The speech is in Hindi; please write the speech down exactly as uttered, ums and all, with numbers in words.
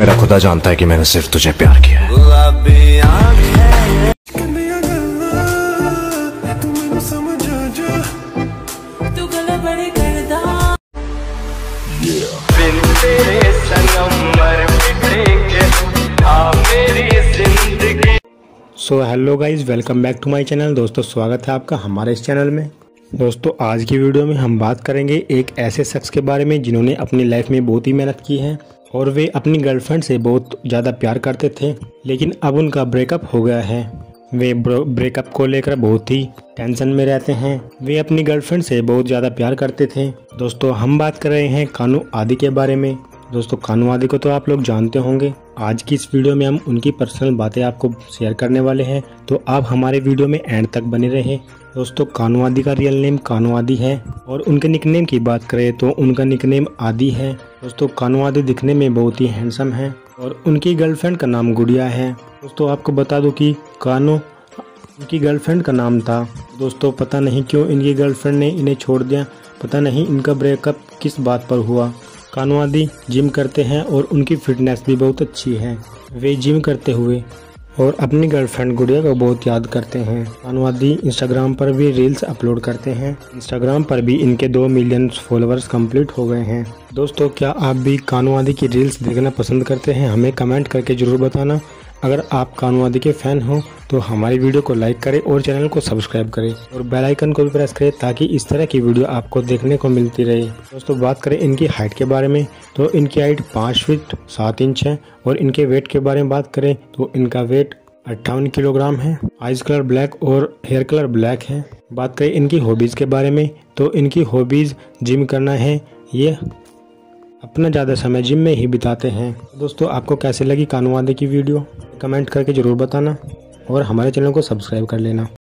मेरा खुदा जानता है कि मैंने सिर्फ तुझे प्यार किया है। So hello guys, welcome back to my channel. दोस्तों स्वागत है आपका हमारे इस चैनल में। दोस्तों आज की वीडियो में हम बात करेंगे एक ऐसे शख्स के बारे में जिन्होंने अपनी लाइफ में बहुत ही मेहनत की है और वे अपनी गर्लफ्रेंड से बहुत ज़्यादा प्यार करते थे, लेकिन अब उनका ब्रेकअप हो गया है। वे ब्रेकअप को लेकर बहुत ही टेंशन में रहते हैं। वे अपनी गर्लफ्रेंड से बहुत ज़्यादा प्यार करते थे। दोस्तों हम बात कर रहे हैं कानू आदि के बारे में। दोस्तों कानू आदि को तो आप लोग जानते होंगे। आज की इस वीडियो में हम उनकी पर्सनल बातें आपको शेयर करने वाले हैं, तो आप हमारे वीडियो में एंड तक बने रहें। दोस्तों कानू आदि का रियल नेम कानू आदि है और उनके निकनेम की बात करें तो उनका निकनेम आदि है। दोस्तों कानू आदि दिखने में बहुत ही हैंडसम है और उनकी गर्लफ्रेंड का नाम गुड़िया है। दोस्तों आपको बता दूं कि कानू उनकी गर्लफ्रेंड का नाम था। दोस्तों पता नहीं क्यों इनकी गर्लफ्रेंड ने इन्हें छोड़ दिया, पता नहीं इनका ब्रेकअप किस बात पर हुआ। कानू आदि जिम करते हैं और उनकी फिटनेस भी बहुत अच्छी है। वे जिम करते हुए और अपनी गर्लफ्रेंड गुड़िया को बहुत याद करते हैं। कानू आदि इंस्टाग्राम पर भी रील्स अपलोड करते हैं। इंस्टाग्राम पर भी इनके दो मिलियन फॉलोअर्स कंप्लीट हो गए हैं। दोस्तों क्या आप भी कानू आदि की रील्स देखना पसंद करते हैं? हमें कमेंट करके जरूर बताना। अगर आप कानू आदि के फैन हो तो हमारी वीडियो को लाइक करें और चैनल को सब्सक्राइब करें और बेल आइकन को भी प्रेस करें ताकि इस तरह की वीडियो आपको देखने को मिलती रहे। दोस्तों बात करें इनकी हाइट के बारे में तो इनकी हाइट पाँच फीट सात इंच है और इनके वेट के बारे में बात करें तो इनका वेट अट्ठावन किलोग्राम है। आइज कलर ब्लैक और हेयर कलर ब्लैक है। बात करें इनकी हॉबीज़ के बारे में तो इनकी हॉबीज़ जिम करना है। ये अपना ज़्यादा समय जिम में ही बिताते हैं। दोस्तों आपको कैसे लगी कानू आदि की वीडियो कमेंट करके ज़रूर बताना और हमारे चैनल को सब्सक्राइब कर लेना।